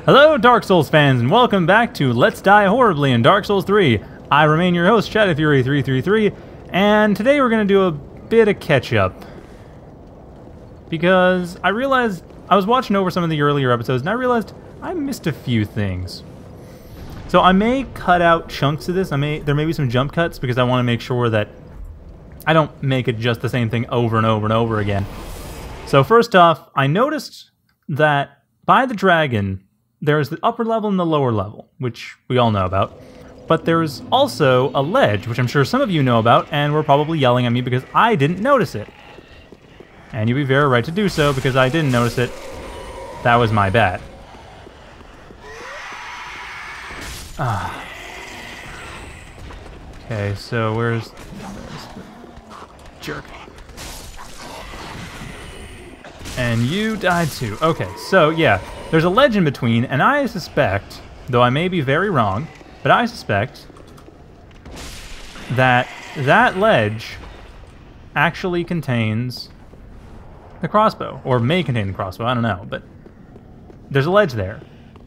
Hello, Dark Souls fans, and welcome back to Let's Die Horribly in Dark Souls 3. I remain your host, ShadowFury333, and today we're going to do a bit of catch-up. Because I realized, I was watching over some of the earlier episodes, and I realized I missed a few things. So I may cut out chunks of this, there may be some jump cuts, because I want to make sure that I don't make it just the same thing over and over and over again. So first off, I noticed that by the dragon, there's the upper level and the lower level, which we all know about. But there's also a ledge, which I'm sure some of you know about, and were probably yelling at me because I didn't notice it. And you'd be very right to do so, because I didn't notice it. That was my bad. Okay, so where's the jerk? And you died too. Okay, so yeah, there's a ledge in between, and I suspect, though I may be very wrong, but I suspect that that ledge actually contains the crossbow, or may contain the crossbow, I don't know, but there's a ledge there.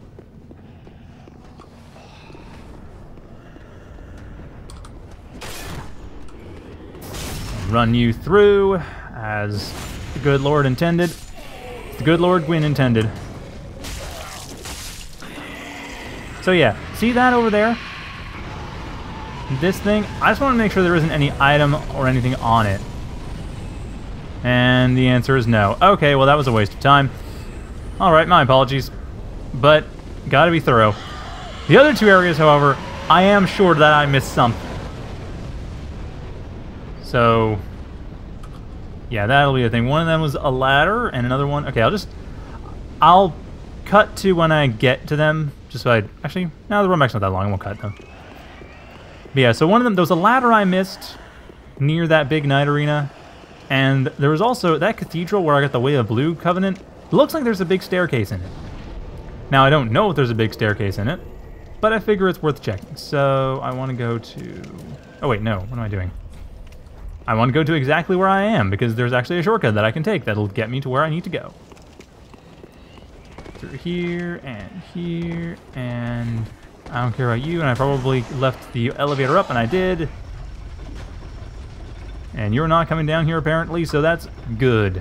Run you through as the good Lord intended. The good Lord Gwyn intended. So yeah, see that over there? This thing, I just want to make sure there isn't any item or anything on it. And the answer is no. Okay, well that was a waste of time. Alright, my apologies. But, gotta be thorough. The other two areas, however, I am sure that I missed something. So, yeah, that'll be the thing. One of them was a ladder, and another one... Okay, I'll cut to when I get to them, just so actually, no, the run back's not that long, I won't cut them. But yeah, so one of them, there was a ladder I missed near that big night arena, and there was also that cathedral where I got the Way of Blue Covenant. It looks like there's a big staircase in it. Now, I don't know if there's a big staircase in it, but I figure it's worth checking. So, I want to go to... Oh wait, no, what am I doing? I want to go to exactly where I am, because there's actually a shortcut that I can take that'll get me to where I need to go. Through here, and I don't care about you, and I probably left the elevator up, and I did. And you're not coming down here, apparently, so that's good.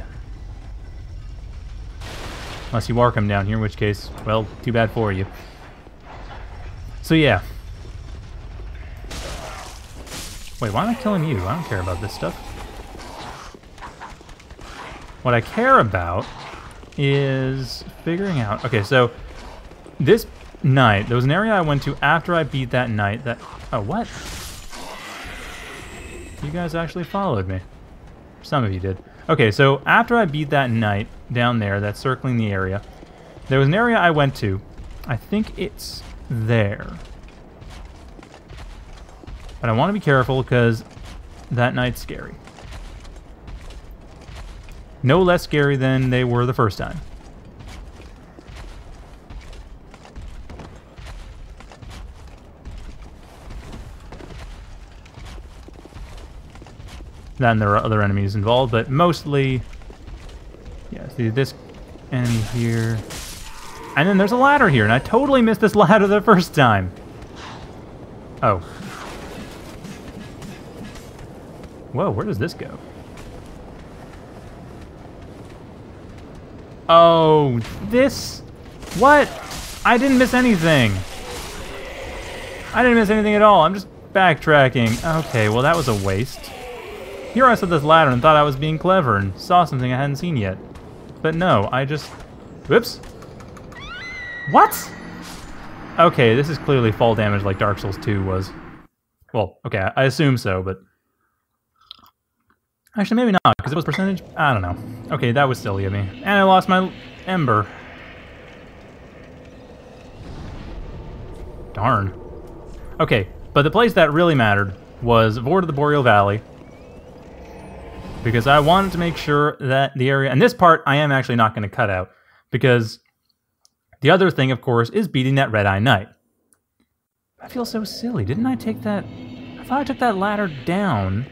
Unless you are coming down here, in which case, well, too bad for you. So yeah. Wait, why am I killing you? I don't care about this stuff. What I care about is figuring out... Okay, so this night, there was an area I went to after I beat that night that... Oh, what? You guys actually followed me. Some of you did. Okay, so after I beat that night down there, that's circling the area, there was an area I went to. I think it's there. But I want to be careful because that night's scary. No less scary than they were the first time. Then there are other enemies involved, but mostly... Yeah, see this enemy here. And then there's a ladder here, and I totally missed this ladder the first time. Oh. Whoa, where does this go? Oh, this... What? I didn't miss anything. I didn't miss anything at all. I'm just backtracking. Okay, well that was a waste. Here I saw this ladder and thought I was being clever and saw something I hadn't seen yet. But no, I just... Whoops. What? Okay, this is clearly fall damage like Dark Souls 2 was. Well, okay, I assume so, but... Actually, maybe not, because it was percentage... I don't know. Okay, that was silly of me. And I lost my ember. Darn. Okay, but the place that really mattered was Vord of the Boreal Valley. Because I wanted to make sure that the area... And this part, I am actually not going to cut out. Because the other thing, of course, is beating that Red-Eye Knight. I feel so silly. Didn't I take that... I thought I took that ladder down...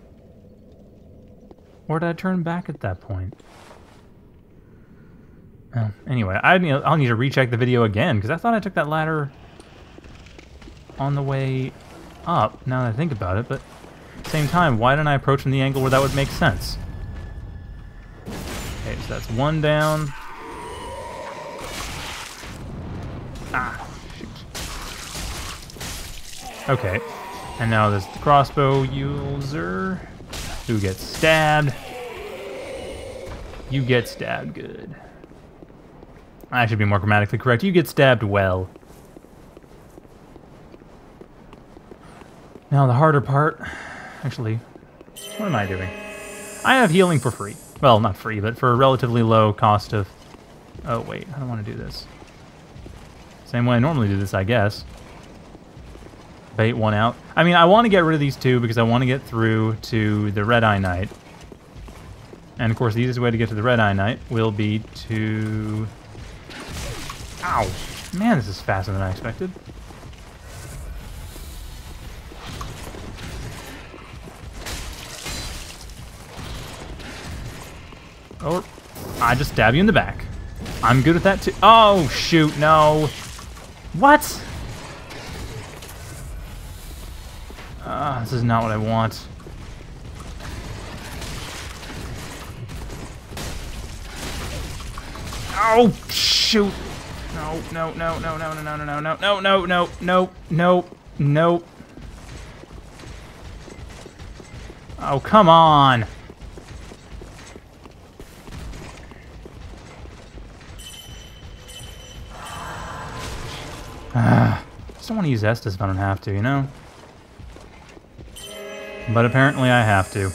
Or did I turn back at that point? Anyway, I'll need to recheck the video again, because I thought I took that ladder on the way up, now that I think about it, but at the same time, why didn't I approach from the angle where that would make sense? Okay, so that's one down. Ah, shoot. Okay, and now this crossbow user who gets stabbed. You get stabbed good. I should be more grammatically correct. You get stabbed well. Now the harder part, actually, what am I doing? I have healing for free. Well, not free, but for a relatively low cost of... Oh, wait, I don't want to do this. Same way I normally do this, I guess. Bait one out. I mean, I want to get rid of these two because I want to get through to the Red Eye Knight. And, of course, the easiest way to get to the Red Eye Knight will be to... Ow! Man, this is faster than I expected. Or I just stab you in the back. I'm good with that too. Oh, shoot, no. What? This is not what I want. Oh, shoot. No, no, no, no, no, no, no, no, no, no, no, no, no, no, no. Oh, come on. Just don't want to use Estus if I don't have to, you know? But apparently I have to.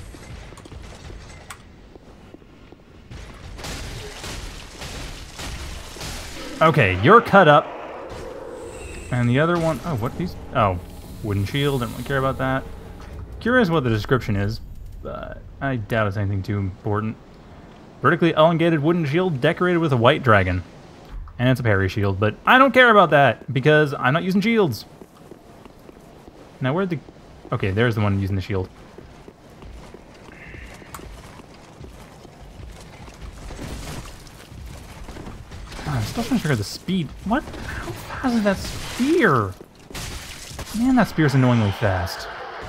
Okay, you're cut up. And the other one... Oh, what these... Oh, wooden shield. Don't really care about that. Curious what the description is, but I doubt it's anything too important. Vertically elongated wooden shield decorated with a white dragon. And it's a parry shield, but I don't care about that, because I'm not using shields. Now, where'd the... Okay, there's the one using the shield. I'm still trying to figure out the speed. What? How fast is that spear? Man, that spear's annoyingly fast.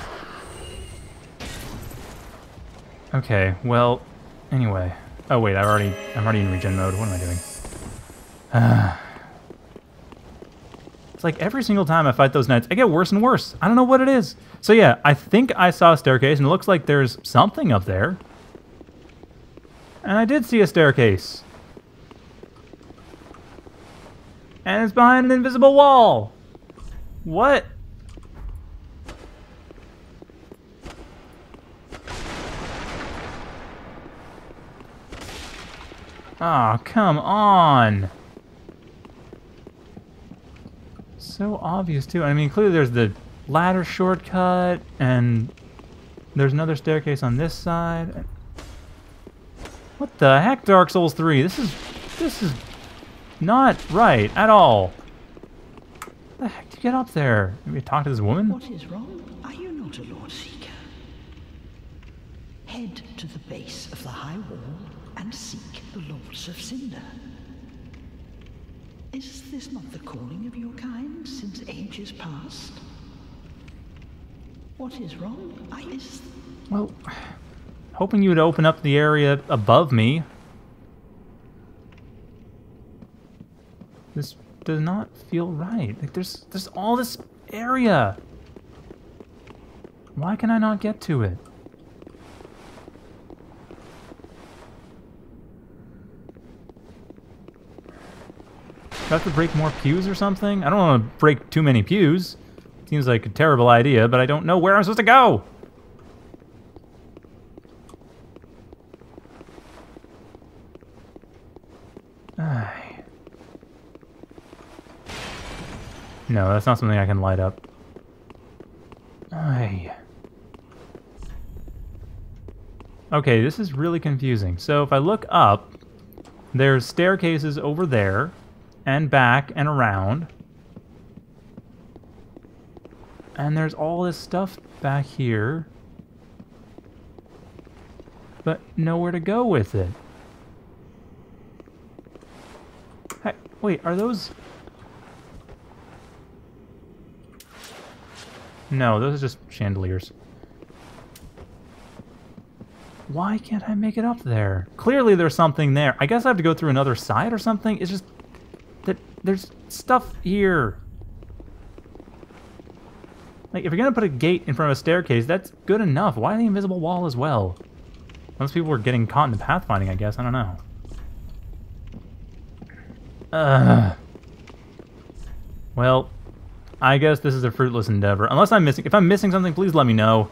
Okay, well, anyway. Oh wait, I'm already in regen mode. What am I doing? It's like every single time I fight those knights, I get worse and worse. I don't know what it is. So yeah, I think I saw a staircase, and it looks like there's something up there. And I did see a staircase. And it's behind an invisible wall. What? Oh, come on. So obvious, too. I mean, clearly there's the ladder shortcut, and there's another staircase on this side. What the heck, Dark Souls 3? This is not right at all. How the heck did you get up there? Maybe talk to this woman? What is wrong? Are you not a Lord Seeker? Head to the base of the high wall and seek the Lords of Cinder. Is this not the calling of your kind since ages past? What is wrong? Well, hoping you would open up the area above me. This does not feel right. Like there's all this area. Why can I not get to it? Do I have to break more pews or something? I don't want to break too many pews. Seems like a terrible idea, but I don't know where I'm supposed to go. No, that's not something I can light up. Okay, this is really confusing. So if I look up, there's staircases over there, and back and around. And there's all this stuff back here, but nowhere to go with it. Hey, wait, are those... No, those are just chandeliers. Why can't I make it up there? Clearly there's something there. I guess I have to go through another side or something? It's just... that there's stuff here. Like, if you're gonna put a gate in front of a staircase, that's good enough. Why the invisible wall as well? Most people were getting caught in the pathfinding, I guess. I don't know. Well, I guess this is a fruitless endeavor. Unless I'm missing... If I'm missing something, please let me know.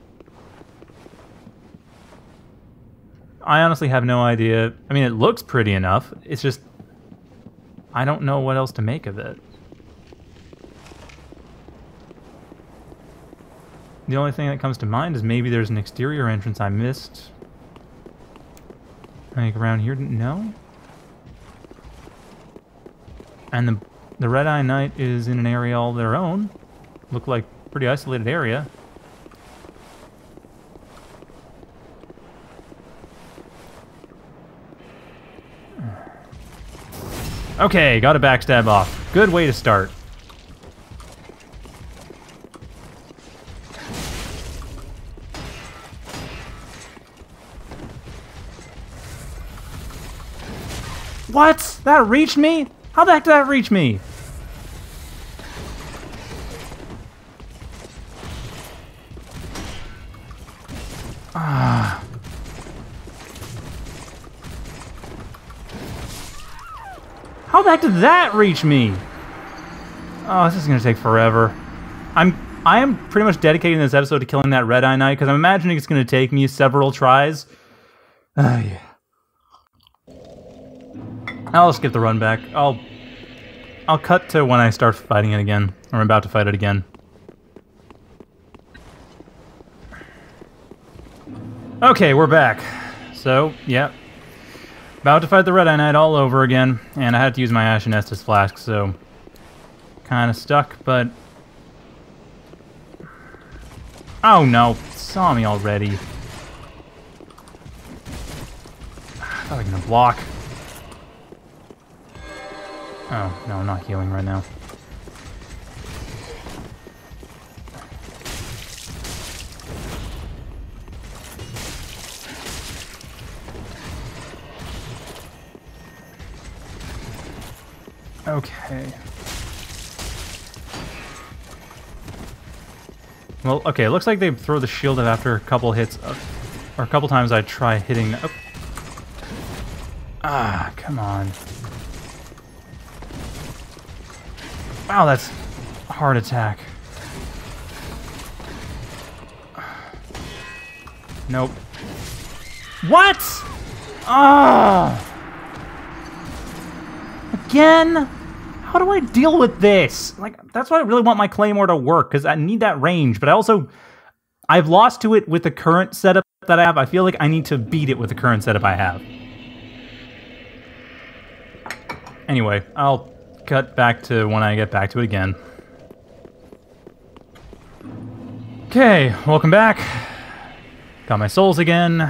I honestly have no idea. I mean, it looks pretty enough. It's just... I don't know what else to make of it. The only thing that comes to mind is maybe there's an exterior entrance I missed. Like around here? No? And the Red-Eye Knight is in an area all their own. Look like a pretty isolated area. Okay, got a backstab off. Good way to start. What? That reached me? How the heck did that reach me? Ah. How the heck did that reach me? Oh, this is gonna take forever. I am pretty much dedicating this episode to killing that Red-Eye Knight because I'm imagining it's gonna take me several tries. Yeah. I'll skip the run back. I'll cut to when I start fighting it again, or I'm about to fight it again. Okay, we're back. So, yeah. About to fight the Red-Eye Knight all over again, and I had to use my Ashen Estus Flask, so... Kinda stuck, but... Oh no, saw me already. I thought I was gonna block. Oh, no, I'm not healing right now. Okay. Well, okay, it looks like they throw the shield after a couple hits, or a couple times I try hitting... Oh. Ah, come on. Wow, that's a hard attack. Nope. What? Ah! Again? How do I deal with this? Like, that's why I really want my Claymore to work, because I need that range, but I've lost to it with the current setup that I have. I feel like I need to beat it with the current setup I have. Anyway, I'll cut back to when I get back to it again. Okay, welcome back. Got my souls again.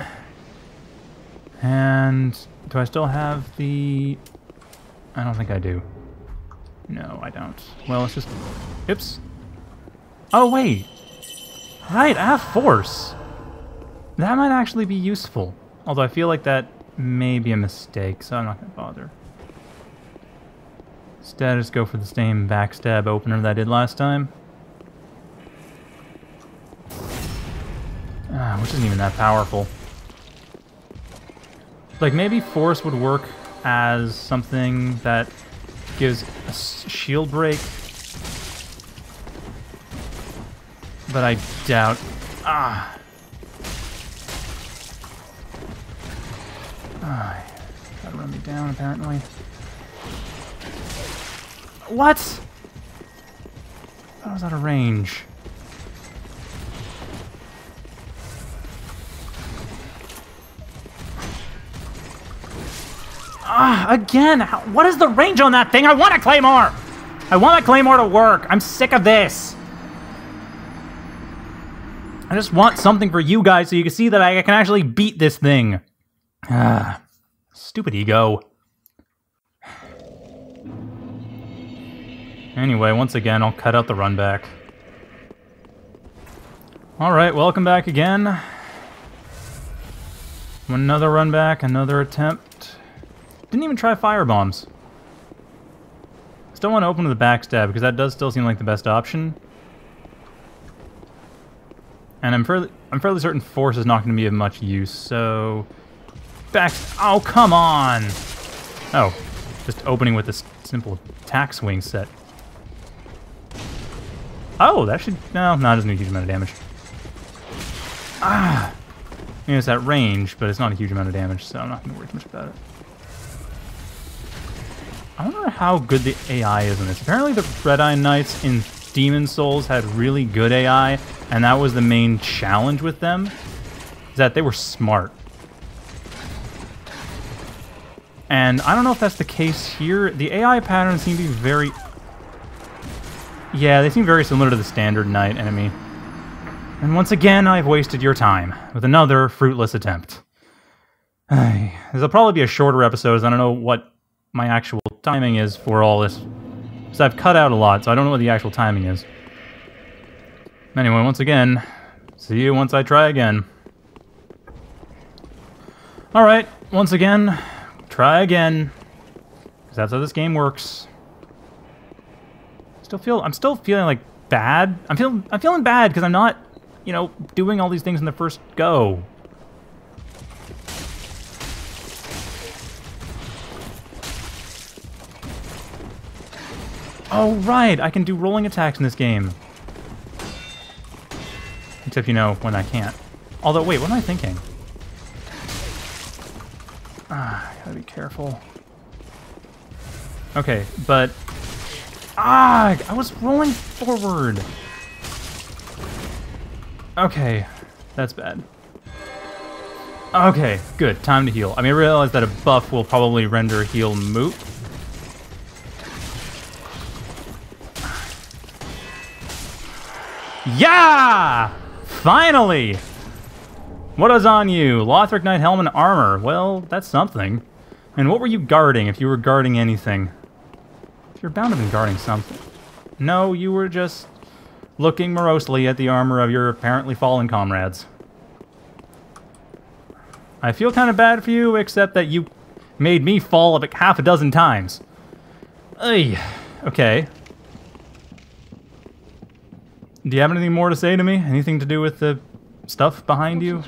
And do I still have the... I don't think I do. No, I don't. Well, it's just... Oops. Oh, wait. Right, I have Force. That might actually be useful. Although I feel like that may be a mistake, so I'm not going to bother. Instead, just go for the same backstab opener that I did last time. Which isn't even that powerful. Like, maybe Force would work as something that gives a shield break. But I doubt... Ah! Gotta run me down, apparently. What? I was out of range. Again! What is the range on that thing? I want a Claymore! I want a Claymore to work! I'm sick of this! I just want something for you guys so you can see that I can actually beat this thing. Stupid ego. Anyway, once again, I'll cut out the run back. Alright, welcome back again. Another run back, another attempt. Didn't even try firebombs. Still want to open with the backstab, because that does still seem like the best option. And I'm fairly certain force is not going to be of much use, so... Oh, come on! Oh, just opening with this simple attack swing set. Oh, that should... No, it doesn't do a huge amount of damage. Ah! I mean, it's at range, but it's not a huge amount of damage, so I'm not going to worry too much about it. I wonder how good the AI is in this. Apparently the Red Eye Knights in Demon Souls had really good AI, and that was the main challenge with them, is that they were smart. And I don't know if that's the case here. The AI patterns seem to be very... Yeah, they seem very similar to the standard Knight enemy. And once again, I've wasted your time with another fruitless attempt. This will probably be a shorter episode, as I don't know what my actual timing is for all this. Because I've cut out a lot, so I don't know what the actual timing is. Anyway, once again, see you once I try again. Alright, once again, try again. Because that's how this game works. I'm still feeling like bad. I'm feeling bad because I'm not, you know, doing all these things in the first go. Oh, right! I can do rolling attacks in this game. Except, you know, when I can't. Although, wait, what am I thinking? I gotta be careful. Okay, but... I was rolling forward! Okay, that's bad. Okay, good. Time to heal. I mean, I realize that a buff will probably render heal moot. Yeah! Finally! What is on you? Lothric Knight Helm and Armor. Well, that's something. And what were you guarding, if you were guarding anything? You're bound to be guarding something. No, you were just looking morosely at the armor of your apparently fallen comrades. I feel kind of bad for you, except that you made me fall like half a dozen times. Ugh. Okay. Do you have anything more to say to me? Anything to do with the stuff behind you?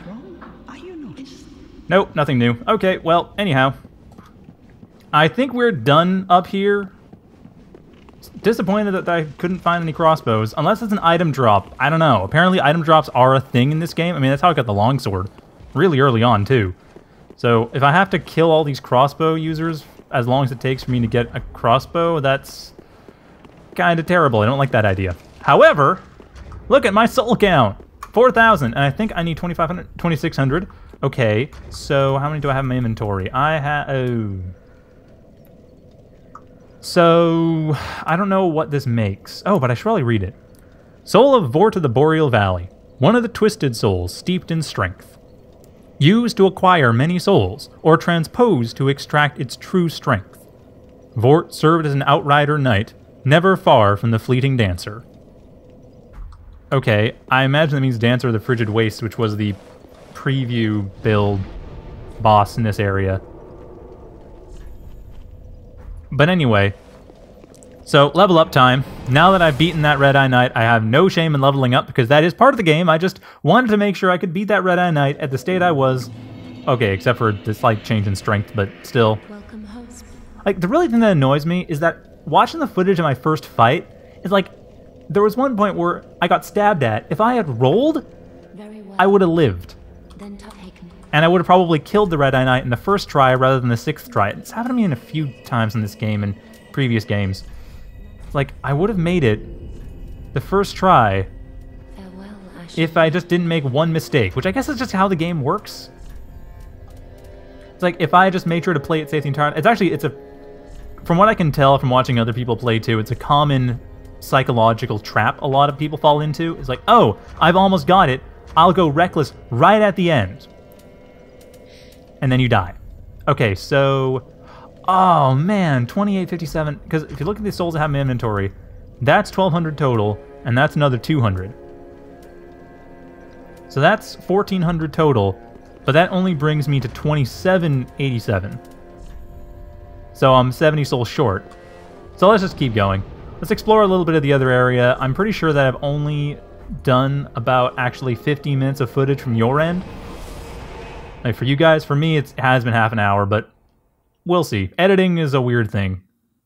Nope, nothing new. Okay, well, anyhow. I think we're done up here. Disappointed that I couldn't find any crossbows. Unless it's an item drop. I don't know. Apparently item drops are a thing in this game. I mean, that's how I got the longsword. Really early on, too. So, if I have to kill all these crossbow users, as long as it takes for me to get a crossbow, that's kind of terrible. I don't like that idea. However, look at my soul count. 4,000. And I think I need 2,500, 2,600. Okay, so how many do I have in my inventory? I have... Oh... So, I don't know what this makes. Oh, but I should probably read it. Soul of Vort of the Boreal Valley. One of the twisted souls steeped in strength. Used to acquire many souls, or transposed to extract its true strength. Vort served as an outrider knight, never far from the fleeting dancer. Okay, I imagine that means Dancer of the Frigid Waste, which was the preview build boss in this area. But anyway, so level up time. Now that I've beaten that Red Eye Knight, I have no shame in leveling up because that is part of the game. I just wanted to make sure I could beat that Red Eye Knight at the state I was. Okay, except for the slight change in strength, but still. Welcome, host. Like, the really thing that annoys me is that watching the footage of my first fight, is like, there was one point where I got stabbed at. If I had rolled, Very well. I would have lived. Then taken. And I would have probably killed the Red Eye Knight in the first try rather than the sixth try. It's happened to me in a few times in this game and previous games. Like, I would have made it the first try Farewell, Ash. if I just didn't make one mistake, which I guess is just how the game works. It's like, if I just made sure to play it safe the entire... It's a... From what I can tell from watching other people play too, it's a common psychological trap a lot of people fall into. It's like, oh, I've almost got it. I'll go reckless right at the end. And then you die. Okay, so... Oh, man, 2857. Because if you look at the souls I have in my inventory, That's 1,200 total, and that's another 200. So that's 1,400 total, but that only brings me to 2787. So I'm 70 souls short. So let's just keep going. Let's explore a little bit of the other area. I'm pretty sure that I've only done about actually 15 minutes of footage from your end. Like for you guys, for me it has been half an hour, but we'll see. Editing is a weird thing.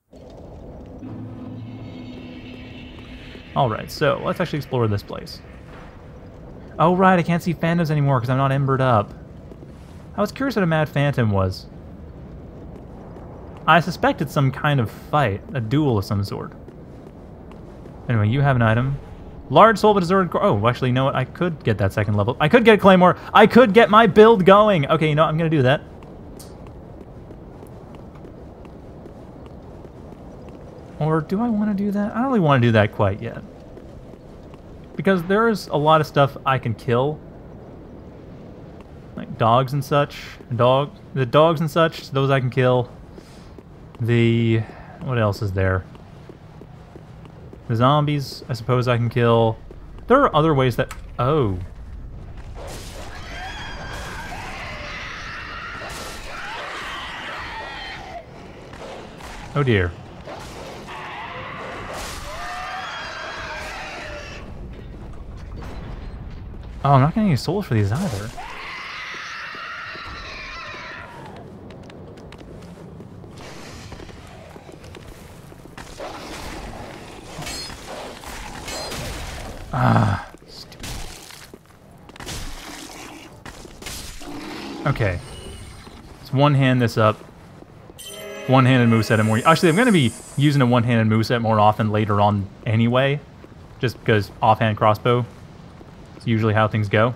Alright, so let's actually explore this place. Oh right, I can't see phantoms anymore because I'm not embered up. I was curious what a mad phantom was. I suspect it's some kind of fight, a duel of some sort. Anyway, you have an item. Large soul but deserted core. Oh, actually, you know what? I could get that second level. I could get Claymore. I could get my build going. Okay, you know what? I'm going to do that. Or do I want to do that? I don't really want to do that quite yet. Because there's a lot of stuff I can kill. Like dogs and such. The dogs and such, those I can kill. What else is there? The zombies, I suppose I can kill. There are other ways that... Oh. Oh dear. Oh, I'm not getting any souls for these either. Ah, stupid. Okay. Let's one-hand this up. One-handed moveset and more. Actually, I'm going to be using a one-handed moveset more often later on anyway. Just because offhand crossbow is usually how things go.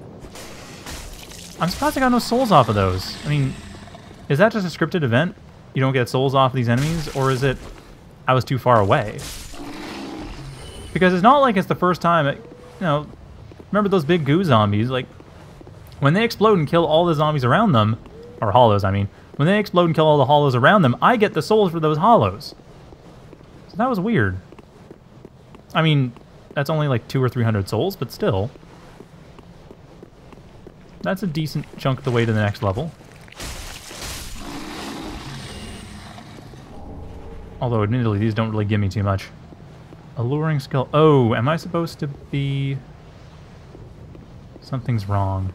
I'm surprised I got no souls off of those. I mean, is that just a scripted event? You don't get souls off of these enemies? Or is it I was too far away? Because it's not like it's the first time, you know, remember those big goo zombies? Like, when they explode and kill all the zombies around them, or hollows, I mean, when they explode and kill all the hollows around them, I get the souls for those hollows. So that was weird. I mean, that's only like 200 or 300 souls, but still. That's a decent chunk of the way to the next level. Although, admittedly, these don't really give me too much. Alluring skill. Oh, am I supposed to be... Something's wrong.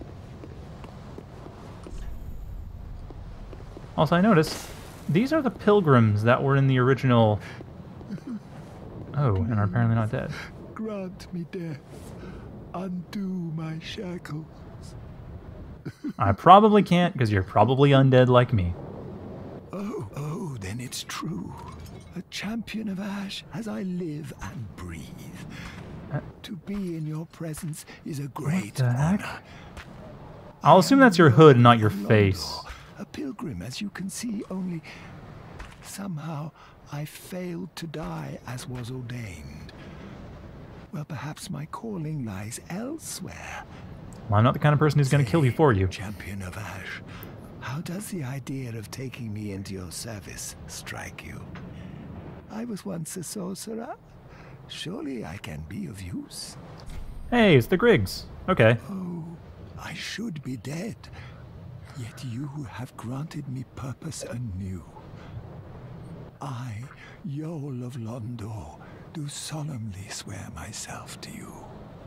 Also, I noticed, these are the Pilgrims that were in the original... Oh, and are apparently not dead. Grant me death. Undo my shackles. I probably can't, because you're probably undead like me. Oh, then it's true. A champion of Ash as I live and breathe. To be in your presence is a great honor. I'll assume that's your hood, not your face. A pilgrim, as you can see, only somehow I failed to die as was ordained. Well, perhaps my calling lies elsewhere. Well, I'm not the kind of person who's going to kill you for you. Champion of Ash, how does the idea of taking me into your service strike you? I was once a sorcerer. Surely I can be of use. Hey, it's the Griggs. Okay. Oh, I should be dead. Yet you have granted me purpose anew. I, Yol of Londo, do solemnly swear myself to you.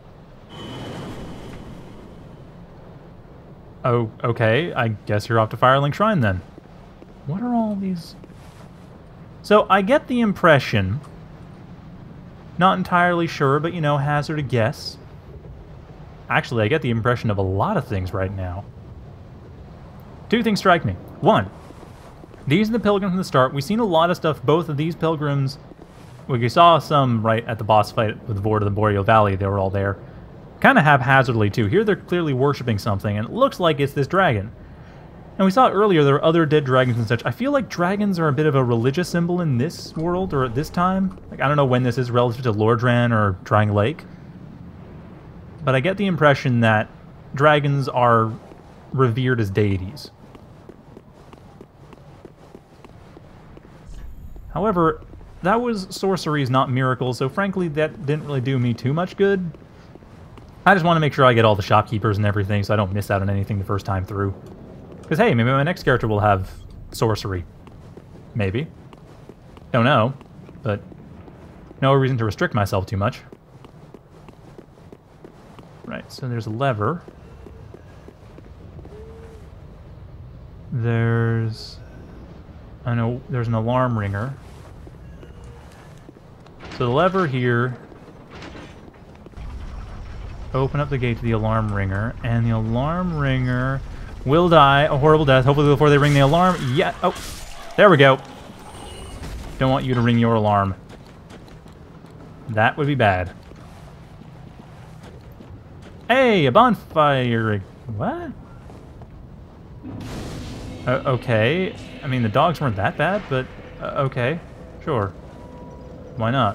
Oh, okay. I guess you're off to Firelink Shrine then. What are all these... So, I get the impression... Not entirely sure, but, you know, hazard a guess. Actually, I get the impression of a lot of things right now. Two things strike me. One, these are the Pilgrims from the start. We've seen a lot of stuff. Both of these Pilgrims... We saw some right at the boss fight with the Board of the Boreal Valley. They were all there. Kind of haphazardly, too. Here they're clearly worshipping something, and it looks like it's this dragon. And we saw earlier there are other dead dragons and such. I feel like dragons are a bit of a religious symbol in this world, or at this time. Like, I don't know when this is relative to Lordran or Drying Lake. But I get the impression that dragons are revered as deities. However, that was sorceries, not miracles, so frankly, that didn't really do me too much good. I just want to make sure I get all the shopkeepers and everything so I don't miss out on anything the first time through. Because, hey, maybe my next character will have sorcery. Maybe. Don't know, but no reason to restrict myself too much. Right, so there's a lever. There's... I know there's an alarm ringer. So the lever here... Open up the gate to the alarm ringer, and the alarm ringer will die a horrible death, hopefully before they ring the alarm. Yeah, oh, there we go. Don't want you to ring your alarm. That would be bad. Hey, a bonfire. What? Okay. I mean, the dogs weren't that bad, but okay. Sure. Why not?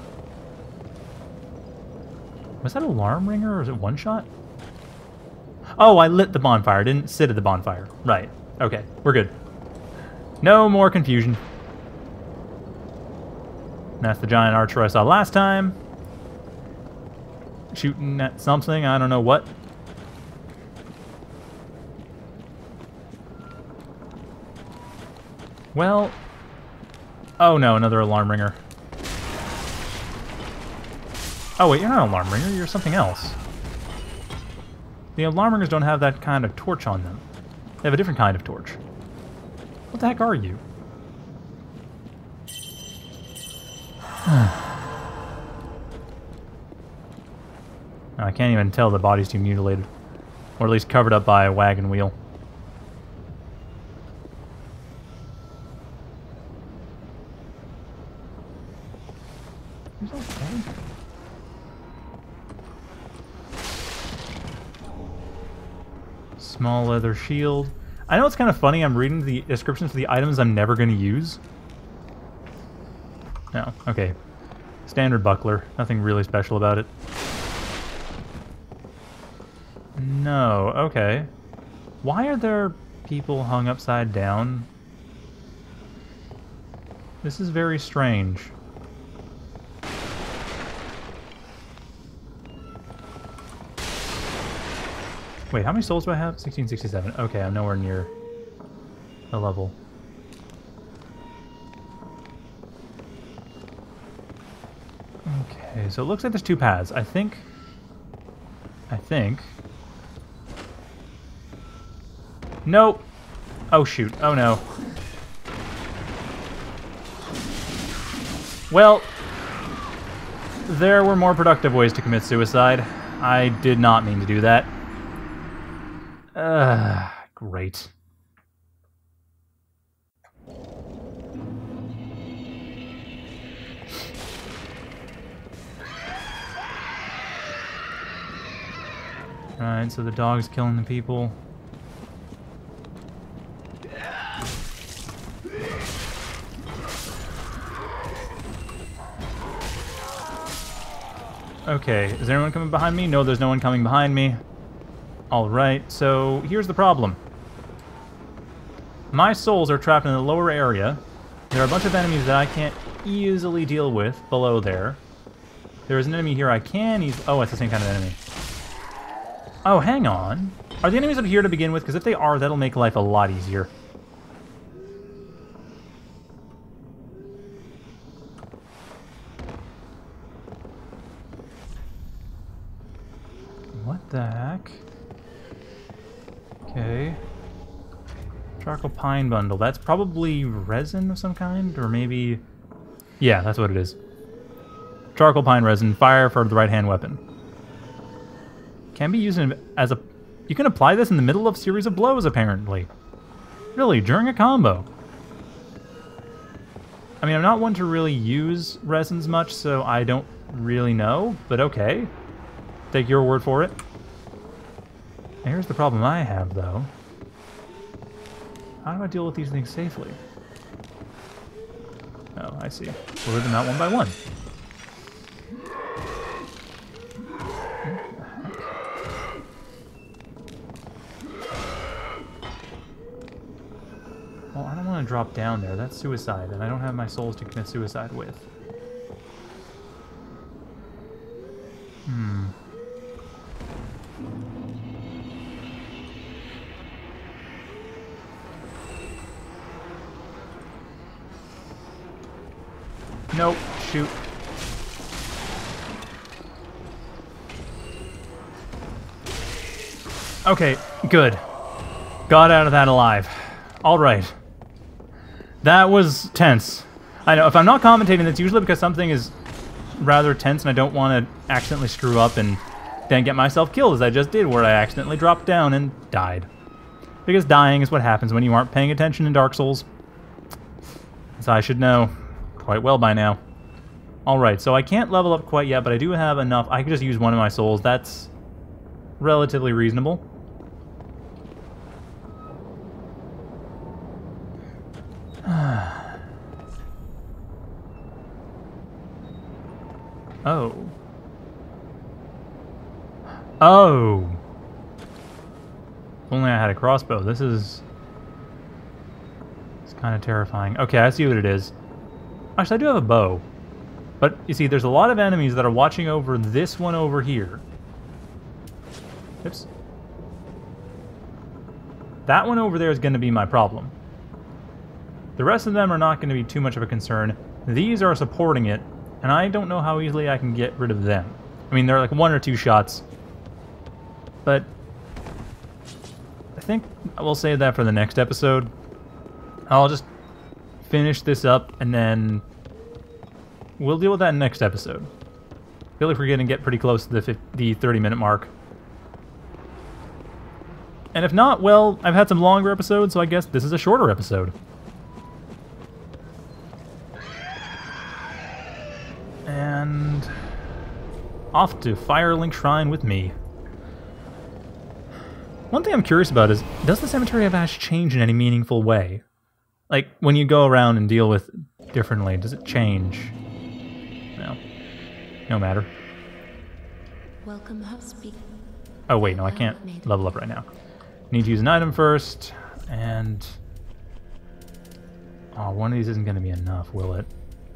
Was that alarm ringer, or was it one shot? Oh, I lit the bonfire. Didn't sit at the bonfire. Right. Okay. We're good. No more confusion. That's the giant archer I saw last time. Shooting at something. I don't know what. Well. Oh no, another alarm ringer. Oh wait, you're not an alarm ringer, you're something else. The alarm ringers don't have that kind of torch on them. They have a different kind of torch. What the heck are you? I can't even tell the body's too mutilated. Or at least covered up by a wagon wheel. He's okay. Small leather shield. I know it's kind of funny, I'm reading the descriptions for the items I'm never going to use. No, okay. Standard buckler. Nothing really special about it. No, okay. Why are there people hung upside down? This is very strange. Wait, how many souls do I have? 1667. Okay, I'm nowhere near the level. Okay, so it looks like there's two paths. I think... Nope! Oh shoot, oh no. Well, there were more productive ways to commit suicide. I did not mean to do that. Great. Right, so the dog's killing the people. Okay, is there anyone coming behind me? No, there's no one coming behind me. Alright, so here's the problem. My souls are trapped in the lower area. There are a bunch of enemies that I can't easily deal with below there. There is an enemy here I can easily... Oh, it's the same kind of enemy. Oh, hang on. Are the enemies up here to begin with? Because if they are, that'll make life a lot easier. What the heck? Okay. Charcoal pine bundle. That's probably resin of some kind, or maybe... Yeah, that's what it is. Charcoal pine resin. Fire for the right-hand weapon. Can be used as a... You can apply this in the middle of a series of blows, apparently. Really, during a combo. I mean, I'm not one to really use resins much, so I don't really know, but okay. Take your word for it. Here's the problem I have, though. How do I deal with these things safely? Oh, I see. Lure them out one by one. Well, I don't want to drop down there. That's suicide, and I don't have my souls to commit suicide with. Nope. Shoot. Okay, good. Got out of that alive. Alright. That was tense. I know, if I'm not commentating, it's usually because something is rather tense and I don't want to accidentally screw up and then get myself killed, as I just did, where I accidentally dropped down and died. Because dying is what happens when you aren't paying attention in Dark Souls. As I should know quite well by now. Alright, so I can't level up quite yet, but I do have enough. I can just use one of my souls. That's relatively reasonable. Oh. Oh! If only I had a crossbow. This is... It's kind of terrifying. Okay, I see what it is. Actually, I do have a bow. But, you see, there's a lot of enemies that are watching over this one over here. Oops. That one over there is going to be my problem. The rest of them are not going to be too much of a concern. These are supporting it, and I don't know how easily I can get rid of them. I mean, they're like 1 or 2 shots. But I think I will save that for the next episode. I'll just finish this up, and then we'll deal with that in the next episode. I feel like we're going to get pretty close to the 30-minute mark. And if not, well, I've had some longer episodes, so I guess this is a shorter episode. And off to Firelink Shrine with me. One thing I'm curious about is, does the Cemetery of Ash change in any meaningful way? Like, when you go around and deal with differently, does it change? No. No matter. Welcome, housekeeper. Oh wait, no, I can't level up right now. Need to use an item first, and... Oh, one of these isn't going to be enough, will it?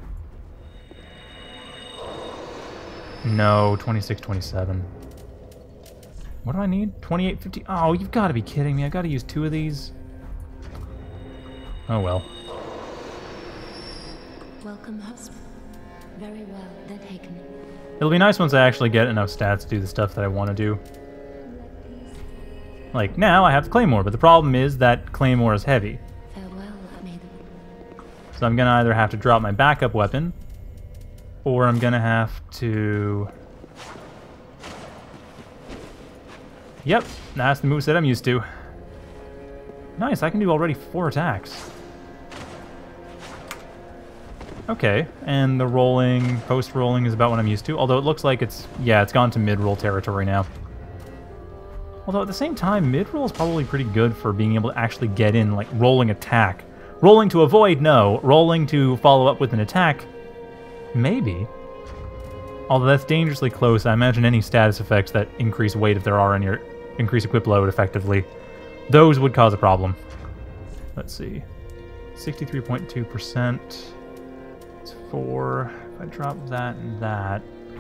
No, 26, 27. What do I need? 28, 50. Oh, you've got to be kidding me. I got to use 2 of these. Oh well. Welcome, husband. Very well, then taken. It'll be nice once I actually get enough stats to do the stuff that I want to do. Like, now I have the Claymore, but the problem is that Claymore is heavy. Farewell, maiden. So I'm going to either have to drop my backup weapon, or I'm going to have to... Yep, that's the moveset I'm used to. Nice, I can do already 4 attacks. Okay, and the rolling, post-rolling is about what I'm used to, although it looks like it's, yeah, it's gone to mid-roll territory now. Although at the same time, mid-roll is probably pretty good for being able to actually get in, like, rolling attack. Rolling to avoid, no. Rolling to follow up with an attack, maybe. Although that's dangerously close, I imagine any status effects that increase weight, if there are any, or increase equip load effectively, those would cause a problem. Let's see. 63.2%. It's 4. If I drop that and that...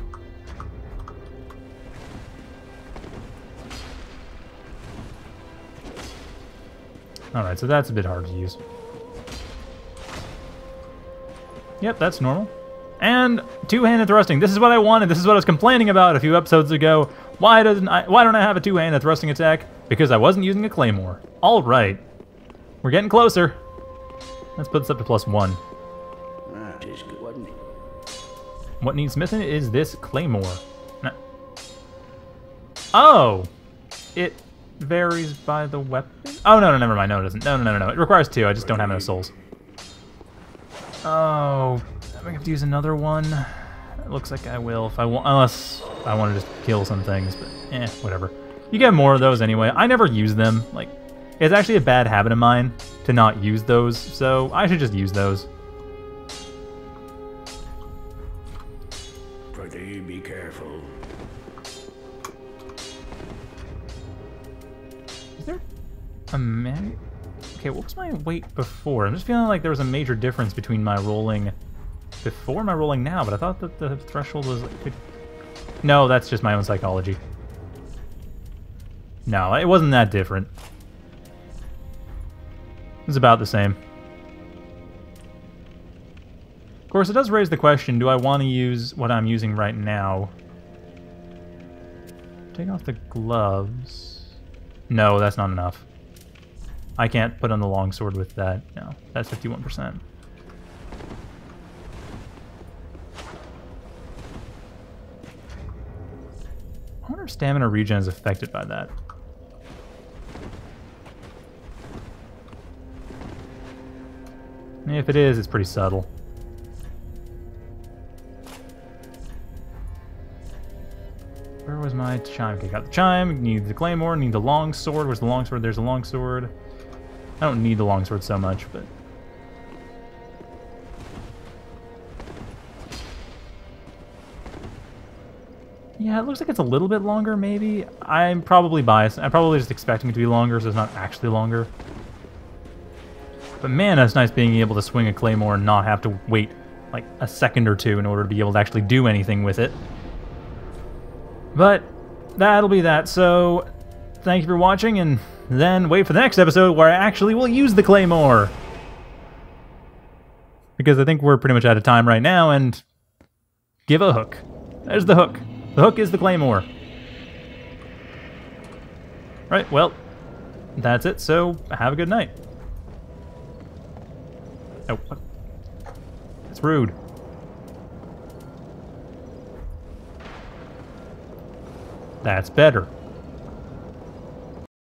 Alright, so that's a bit hard to use. Yep, that's normal. And two-handed thrusting. This is what I wanted. This is what I was complaining about a few episodes ago. Why don't I have a two-handed thrusting attack? Because I wasn't using a Claymore. All right. We're getting closer. Let's put this up to +1. What needs smithing is this Claymore. No. Oh! It varies by the weapon? Oh, no, never mind. No, it doesn't. No. It requires 2. I just don't have enough souls. Oh... I have to use another one. It looks like I will if I want, unless I want to just kill some things, but whatever. You get more of those anyway. I never use them. Like, it's actually a bad habit of mine to not use those, so I should just use those. Pretty be careful. Is there a man? Okay, what was my weight before? I'm just feeling like there was a major difference between my rolling before and my rolling now, but I thought that the threshold was like No, that's just my own psychology. No, it wasn't that different. It was about the same. Of course, it does raise the question, do I want to use what I'm using right now? Take off the gloves. No, that's not enough. I can't put on the longsword with that. No, that's 51%. I wonder if stamina regen is affected by that. If it is, it's pretty subtle. Where was my chime? Okay, got the chime, need the claymore, need the longsword. Where's the longsword? There's the longsword. I don't need the longsword so much, but... yeah, it looks like it's a little bit longer, maybe. I'm probably biased. I'm probably just expecting it to be longer, so it's not actually longer. But man, that's nice being able to swing a claymore and not have to wait like a second or two in order to be able to actually do anything with it. But that'll be that. So thank you for watching, and then wait for the next episode where I actually will use the claymore. Because I think we're pretty much out of time right now, and give a hook. There's the hook. The hook is the claymore. Right, well, that's it. So have a good night. Oh, what? It's rude. That's better.